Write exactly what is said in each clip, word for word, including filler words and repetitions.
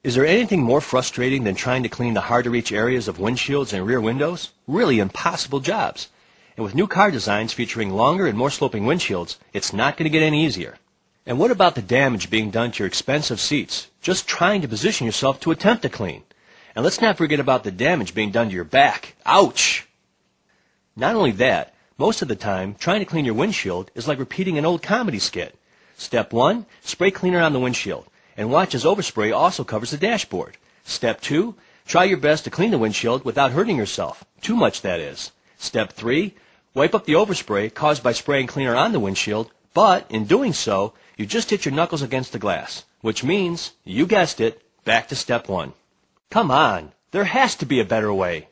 Is there anything more frustrating than trying to clean the hard-to-reach areas of windshields and rear windows? Really impossible jobs. And with new car designs featuring longer and more sloping windshields, it's not going to get any easier. And what about the damage being done to your expensive seats, just trying to position yourself to attempt to clean? And let's not forget about the damage being done to your back. Ouch! Not only that, most of the time, trying to clean your windshield is like repeating an old comedy skit. Step one, spray cleaner on the windshield, and watch as overspray also covers the dashboard. Step two, try your best to clean the windshield without hurting yourself. Too much, that is. Step three, wipe up the overspray caused by spraying cleaner on the windshield, but in doing so, you just hit your knuckles against the glass, which means, you guessed it, back to step one. Come on, there has to be a better way.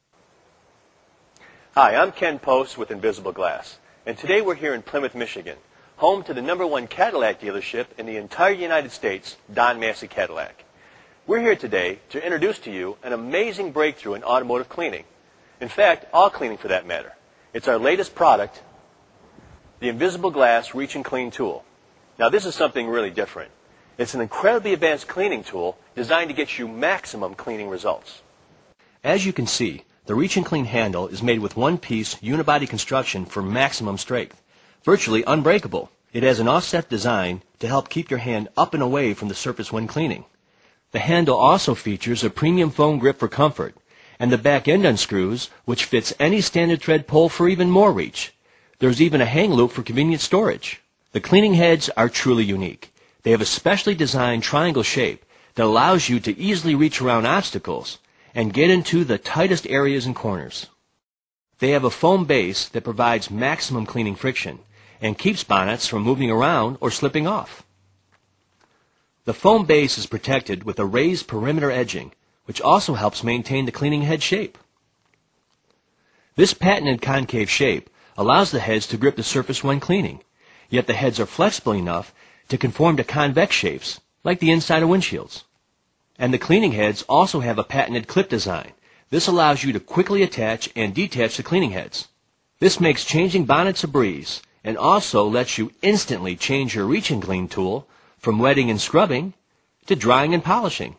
Hi, I'm Ken Post with Invisible Glass, and today we're here in Plymouth, Michigan, home to the number one Cadillac dealership in the entire United States, Don Massey Cadillac. We're here today to introduce to you an amazing breakthrough in automotive cleaning. In fact, all cleaning for that matter. It's our latest product, the Invisible Glass Reach and Clean Tool. Now this is something really different. It's an incredibly advanced cleaning tool designed to get you maximum cleaning results. As you can see, the Reach and Clean handle is made with one-piece unibody construction for maximum strength. Virtually unbreakable. It has an offset design to help keep your hand up and away from the surface when cleaning. The handle also features a premium foam grip for comfort, and the back end unscrews, which fits any standard thread pull for even more reach. There's even a hang loop for convenient storage. The cleaning heads are truly unique. They have a specially designed triangle shape that allows you to easily reach around obstacles and get into the tightest areas and corners. They have a foam base that provides maximum cleaning friction and keeps bonnets from moving around or slipping off. The foam base is protected with a raised perimeter edging, which also helps maintain the cleaning head shape. This patented concave shape allows the heads to grip the surface when cleaning, yet the heads are flexible enough to conform to convex shapes, like the inside of windshields. And the cleaning heads also have a patented clip design. This allows you to quickly attach and detach the cleaning heads. This makes changing bonnets a breeze, and also lets you instantly change your Reach and Clean tool from wetting and scrubbing to drying and polishing.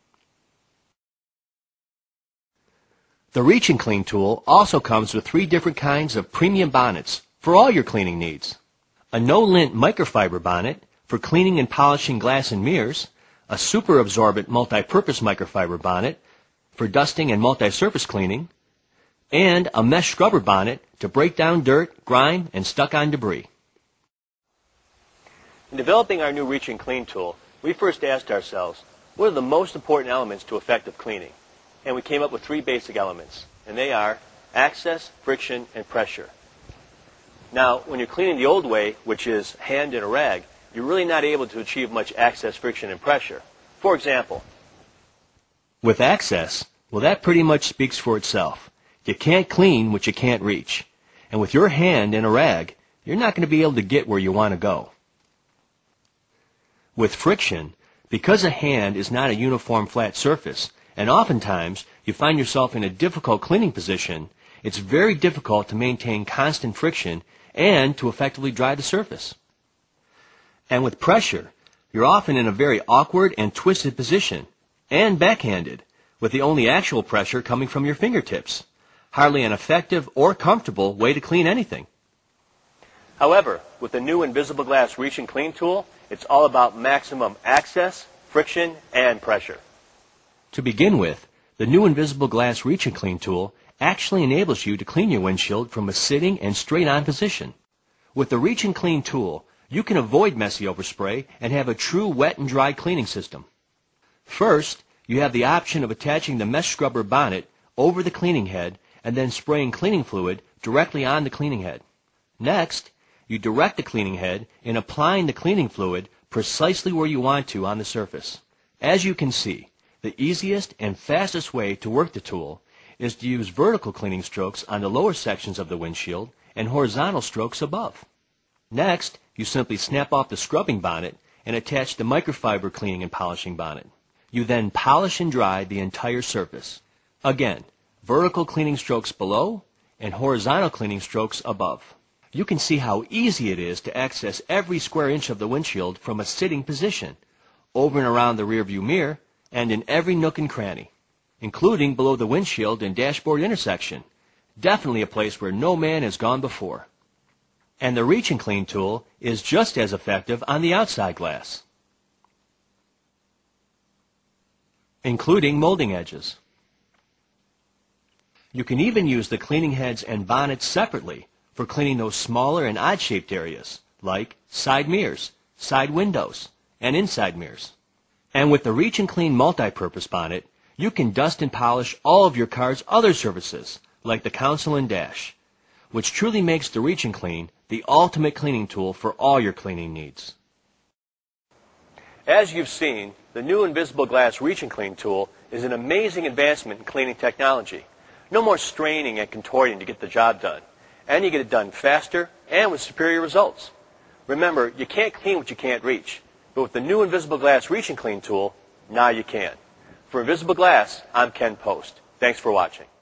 The Reach and Clean tool also comes with three different kinds of premium bonnets for all your cleaning needs. A no-lint microfiber bonnet for cleaning and polishing glass and mirrors, a super absorbent multi-purpose microfiber bonnet for dusting and multi-surface cleaning, and a mesh scrubber bonnet to break down dirt, grime, and stuck-on debris. In developing our new Reach and Clean tool, we first asked ourselves, what are the most important elements to effective cleaning? And we came up with three basic elements, and they are access, friction, and pressure. Now, when you're cleaning the old way, which is hand in a rag, you're really not able to achieve much access, friction, and pressure. For example, with access, well, that pretty much speaks for itself. You can't clean what you can't reach. And with your hand in a rag, you're not going to be able to get where you want to go. With friction, because a hand is not a uniform flat surface, and oftentimes you find yourself in a difficult cleaning position, it's very difficult to maintain constant friction and to effectively dry the surface. And with pressure, you're often in a very awkward and twisted position, and backhanded, with the only actual pressure coming from your fingertips. Hardly an effective or comfortable way to clean anything. However, with the new Invisible Glass Reach and Clean tool, it's all about maximum access, friction, and pressure. To begin with, the new Invisible Glass Reach and Clean tool actually enables you to clean your windshield from a sitting and straight-on position. With the Reach and Clean tool, you can avoid messy overspray and have a true wet and dry cleaning system. First, you have the option of attaching the mesh scrubber bonnet over the cleaning head and then spraying cleaning fluid directly on the cleaning head. Next, you direct the cleaning head in applying the cleaning fluid precisely where you want to on the surface. As you can see, the easiest and fastest way to work the tool is to use vertical cleaning strokes on the lower sections of the windshield and horizontal strokes above. Next, you simply snap off the scrubbing bonnet and attach the microfiber cleaning and polishing bonnet. You then polish and dry the entire surface. Again, vertical cleaning strokes below and horizontal cleaning strokes above. You can see how easy it is to access every square inch of the windshield from a sitting position, over and around the rear view mirror, and in every nook and cranny, including below the windshield and dashboard intersection. Definitely a place where no man has gone before. And the Reach and Clean tool is just as effective on the outside glass, including molding edges. You can even use the cleaning heads and bonnets separately for cleaning those smaller and odd-shaped areas, like side mirrors, side windows, and inside mirrors. And with the Reach and Clean multi-purpose bonnet, you can dust and polish all of your car's other surfaces, like the console and dash, which truly makes the Reach and Clean the ultimate cleaning tool for all your cleaning needs. As you've seen, the new Invisible Glass Reach and Clean tool is an amazing advancement in cleaning technology. No more straining and contorting to get the job done, and you get it done faster and with superior results. Remember, you can't clean what you can't reach, but with the new Invisible Glass Reach and Clean tool, now you can. For Invisible Glass, I'm Ken Post. Thanks for watching.